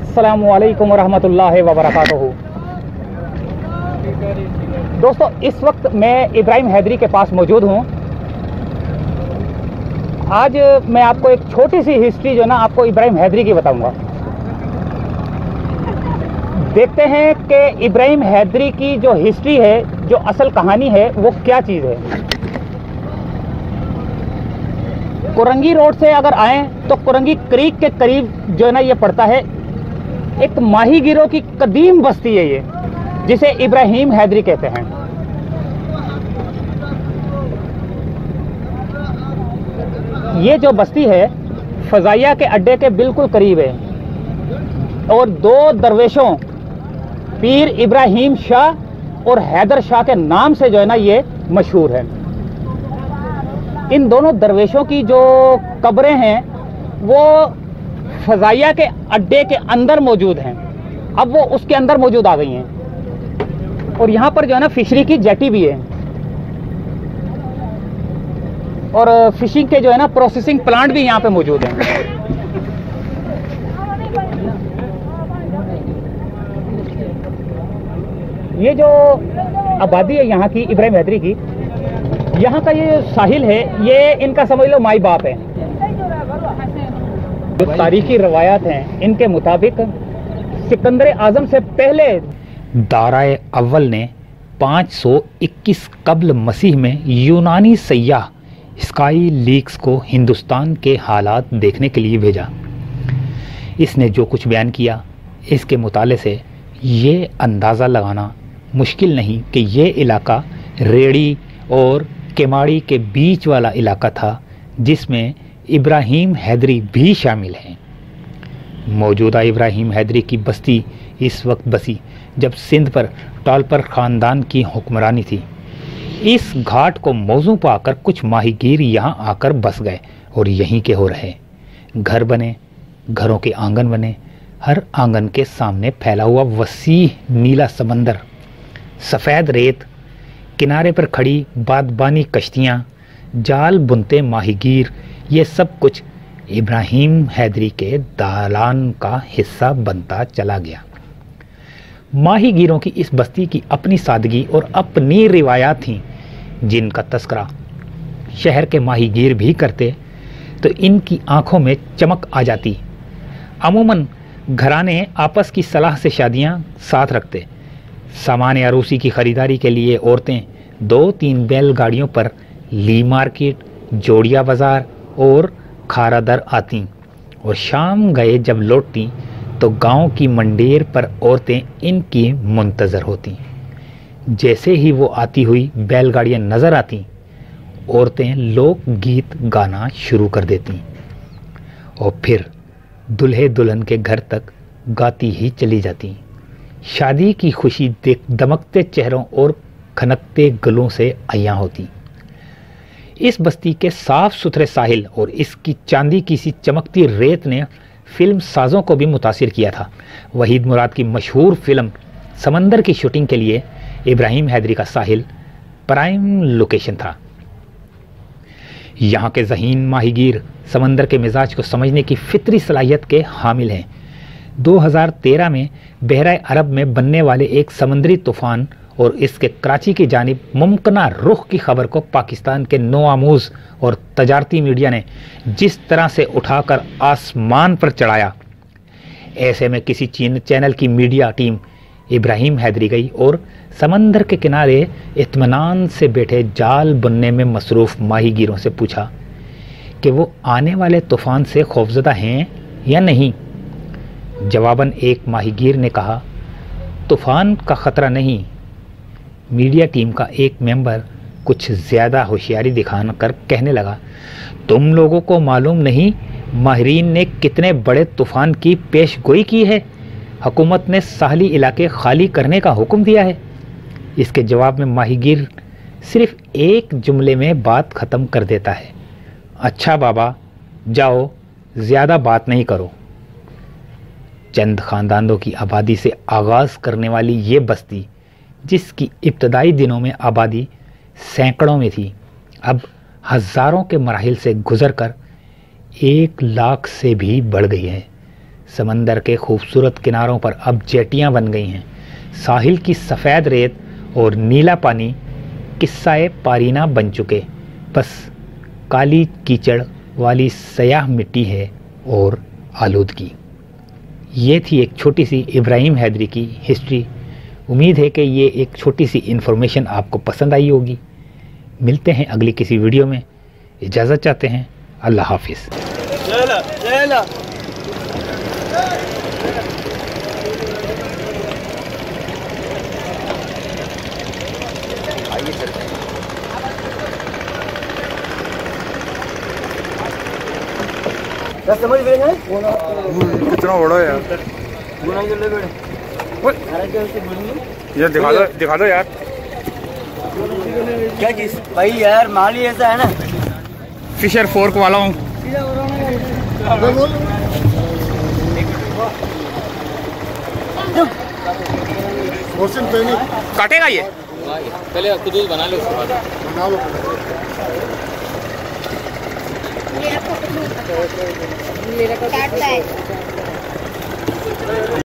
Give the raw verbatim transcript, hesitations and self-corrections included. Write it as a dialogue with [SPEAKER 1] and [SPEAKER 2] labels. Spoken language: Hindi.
[SPEAKER 1] अस्सलामु अलैकुम वरहमतुल्लाहि वबरकातुहू। दोस्तों, इस वक्त मैं इब्राहिम हैदरी के पास मौजूद हूँ। आज मैं आपको एक छोटी सी हिस्ट्री जो ना आपको इब्राहिम हैदरी की बताऊंगा। देखते हैं कि इब्राहिम हैदरी की जो हिस्ट्री है, जो असल कहानी है, वो क्या चीज़ है। कोरंगी रोड से अगर आएँ तो कोरंगी क्रीक के करीब जो है ना ये पड़ता है। एक माहीगीरों की कदीम बस्ती है ये, जिसे इब्राहिम हैदरी कहते हैं। ये जो बस्ती है फजाइया के अड्डे के बिल्कुल करीब है और दो दरवेशों पीर इब्राहिम शाह और हैदर शाह के नाम से जो है ना ये मशहूर है। इन दोनों दरवेशों की जो कब्रें हैं वो फजाइया के अड्डे के अंदर मौजूद हैं। अब वो उसके अंदर मौजूद आ गई हैं और यहाँ पर जो है ना फिशरी की जेटी भी है और फिशिंग के जो है ना प्रोसेसिंग प्लांट भी यहाँ पे मौजूद हैं। ये जो आबादी है यहाँ की इब्राहिम हैदरी की, यहाँ का ये साहिल है, ये इनका समझ लो माई बाप है। जो तारीखी रवायात हैं इनके मुताबिक सिकंदर आजम से पहले दाराए अव्वल ने पाँच सौ इक्कीस कब्ल मसीह में यूनानी सयाह स्काई लीक्स को हिंदुस्तान के हालात देखने के लिए भेजा। इसने जो कुछ बयान किया, इसके मुताले से ये अंदाज़ा लगाना मुश्किल नहीं कि ये इलाका रेड़ी और केमाड़ी के बीच वाला इलाका था, जिसमें इब्राहिम हैदरी भी शामिल हैं। मौजूदा इब्राहिम हैदरी की बस्ती इस वक्त बसी जब सिंध पर टॉलपर ख़ानदान की हुक्मरानी थी। इस घाट को मौजू पाकर कुछ माहीगीर यहाँ आकर बस गए और यहीं के हो रहे। घर बने, घरों के आंगन बने, हर आंगन के सामने फैला हुआ वसीह नीला समंदर, सफ़ेद रेत, किनारे पर खड़ी बादबानी कश्तियाँ, जाल बुनते माहीगीर, ये सब कुछ इब्राहिम हैदरी के दालान का हिस्सा बनता चला गया। माहीगीरों की इस बस्ती की अपनी सादगी और अपनी रिवायात थीं, जिनका तस्करा शहर के माहीगीर भी करते तो इनकी आंखों में चमक आ जाती। अमूमन घराने आपस की सलाह से शादियां साथ रखते। सामान अरूसी की खरीदारी के लिए औरतें दो तीन बैलगाड़ियों पर ली मार्केट, जोड़िया बाज़ार और खारादर आतीं और शाम गए जब लौटती तो गांव की मंडेर पर औरतें इनकी मुंतज़र होती। जैसे ही वो आती हुई बैलगाड़ियाँ नज़र आती, औरतें लोक गीत गाना शुरू कर देती और फिर दुल्हे दुल्हन के घर तक गाती ही चली जाती। शादी की खुशी देख दमकते चेहरों और खनकते गलों से अयां होती। इस बस्ती के साफ सुथरे साहिल और इसकी चांदी की सी चमकती रेत ने फिल्म साजों को भी मुतासिर किया था। वहीद मुराद की मशहूर फिल्म समंदर की शूटिंग के लिए इब्राहिम हैदरी का साहिल प्राइम लोकेशन था। यहाँ के ज़हीन माहीगीर समंदर के मिजाज को समझने की फितरी सलाहियत के हामिल हैं। दो हज़ार तेरह में बहरा अरब में बनने वाले एक समंदरी तूफ़ान और इसके कराची की जानिब मुमकिना रुख की खबर को पाकिस्तान के नोआमूज़ और तजारती मीडिया ने जिस तरह से उठाकर आसमान पर चढ़ाया, ऐसे में किसी चीन चैनल की मीडिया टीम इब्राहिम हैदरी गई और समंदर के किनारे इत्मीनान से बैठे जाल बुनने में मसरूफ़ माहीगीरों से पूछा कि वो आने वाले तूफ़ान से खौफजदा हैं या नहीं। जवाबन एक माहीगीर ने कहा, तूफ़ान का ख़तरा नहीं। मीडिया टीम का एक मेंबर कुछ ज़्यादा होशियारी दिखाकर कहने लगा, तुम लोगों को मालूम नहीं माहिरीन ने कितने बड़े तूफ़ान की पेशगोई की है। हुकूमत ने साहली इलाके खाली करने का हुक्म दिया है। इसके जवाब में माहीगीर सिर्फ एक जुमले में बात ख़त्म कर देता है, अच्छा बाबा जाओ, ज़्यादा बात नहीं करो। चंद ख़ानदानों की आबादी से आगाज़ करने वाली ये बस्ती, जिसकी इब्तदाई दिनों में आबादी सैकड़ों में थी, अब हज़ारों के मराहिल से गुज़र कर एक लाख से भी बढ़ गई है। समंदर के खूबसूरत किनारों पर अब जेटियां बन गई हैं। साहिल की सफ़ेद रेत और नीला पानी किस्सा-ए पारीना बन चुके। बस काली कीचड़ वाली सयाह मिट्टी है और आलूदगी। ये थी एक छोटी सी इब्राहिम हैदरी की हिस्ट्री। उम्मीद है कि ये एक छोटी सी इन्फॉर्मेशन आपको पसंद आई होगी। मिलते हैं अगली किसी वीडियो में। इजाज़त चाहते हैं। अल्लाह हाफिज़।
[SPEAKER 2] समझ गए हैं
[SPEAKER 3] कितना बड़ा है यार। यार दिखा दो दिखा दो यार।
[SPEAKER 2] क्या चीज भाई यार, माल ही ऐसा है ना।
[SPEAKER 3] फिशर फोर्क वाला हूँ। काटेगा ये
[SPEAKER 4] पहले खुद बना लो उसके बाद
[SPEAKER 3] बना लो।
[SPEAKER 5] काटता है।